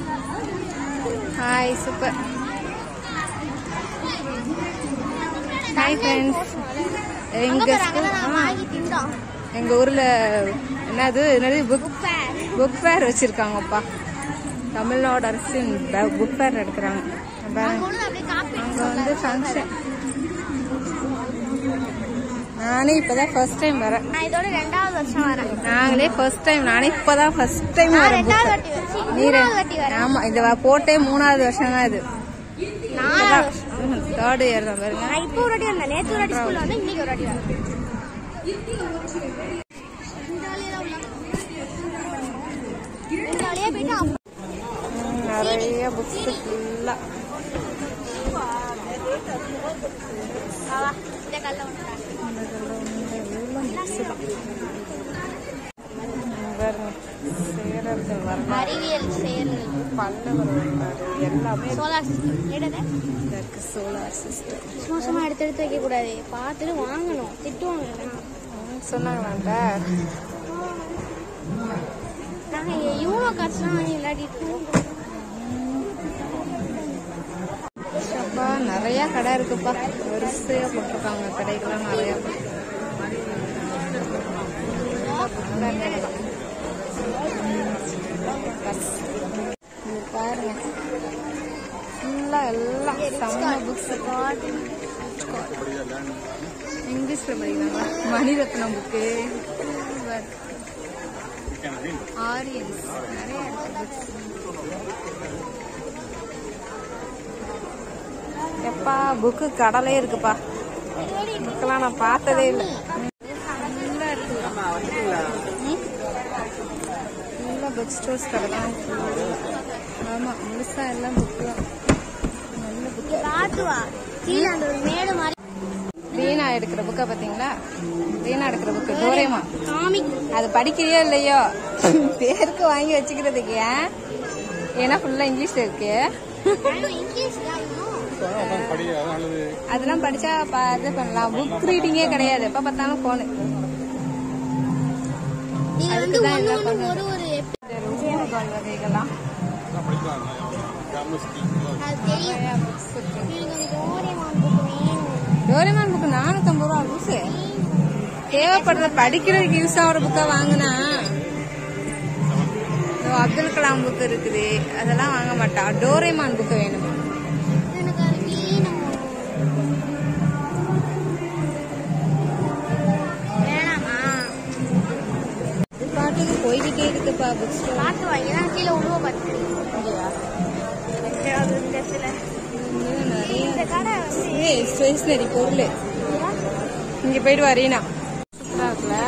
Hi super. Hi friends. எங்க ஊர்ல என்னது புக் ஃபேர் வச்சிருக்காங்கப்பா. தமிழ்நாடு அரசின் புக் ஃபேர் எடுக்கிறாங்க. அங்க வந்து ஃபங்க்ஷன். நானே இப்பதான் ஃபர்ஸ்ட் டைம் வரேன். இதோட 2வது வருஷம் வரேன். நாங்களே ஃபர்ஸ்ட் டைம். நானே இப்பதான் ஃபர்ஸ்ட் டைம் வரேன். ஆமா, இது போட்டே 3வது வருஷம் தான். இது 3rd இயர் தான் பாருங்க. நான் இப்போ ஒரு வாட்டி வந்தேன். நேத்து ஒரு வாட்டி ஸ்கூல்ல வந்து இன்னைக்கு ஒரு வாட்டி வரேன். நிறைய புக்ஸ் ஃபுல்லா அறிவியல் செயல்கள் எல்லாமே சோலார் சிஸ்டம். சோலார் சிஸ்டம் சும்மா எடுத்து வைக்க கூடாது. பார்த்துட்டு வாங்கணும். திட்டுவாங்க சொன்னாங்களாண்டா. நாங்க யூனோ கார்ட்ஸ்லாம் வாங்கி விளையாடிட்டு இருக்கோம். நிறைய கடை இருக்குப்பா. வரிசையா போட்டிருக்காங்க கடைகள்லாம் நிறைய. பாருங்க ஃபுல்லா எல்லாம் செம்ம புக்ஸ். இங்கிலீஷ்ல படிக்கிறாங்க. மணிரத்னம் புக்கு, ஆரியன்ஸ், நிறைய புக்ஸ். எப்பா புக்கு கடலே இருக்குப்பா. புக்கெல்லாம் நான் பார்த்ததே இல்லை. புக் ஸ்டோர்ஸ் கடை தான். ஆமா, முழுசா எல்லாம் புக்கு தான். நல்ல புக்கு. ரீனா எடுக்கிற புக்கை பாத்தீங்களா? ரீனா எடுக்கிற புக்கு டோரேமான். அது படிக்கிறியோ இல்லையோ பேருக்கு வாங்கி வச்சுக்கிறதுக்கு. ஏன்னா ஃபுல்லா இங்கிலீஷ்ல இருக்கு. அதெல்லாம் படிச்சா இது பண்ணலாம். புக் ரீடிங்கே கிடையாது. எப்ப பார்த்தாலும் போனு. வகைகள்லாம் டோரேமான் புக்கு 450 ரூபா. லூசு. தேவைப்படுற படிக்கிறதுக்கு யூஸ் ஆகிற புக்கா வாங்கினா. அப்துல் கலாம் புக் இருக்குது, அதெல்லாம் வாங்க மாட்டா. டோரேமான் புக்கு வேணும். பாட்டுக்கு போய்கிட்டே இருக்குப்பா. புக் ஸ்டோர் பார்த்து வாங்கினா கீழே உழுவ பார்த்து. ஸ்டேஷனரி பொருள். இங்க போயிட்டு வரீனா சூப்பரா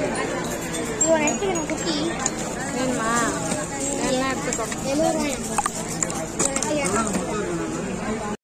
இருக்குல்ல. குட்டி வேணுமா? என்ன எடுத்துக்கோ.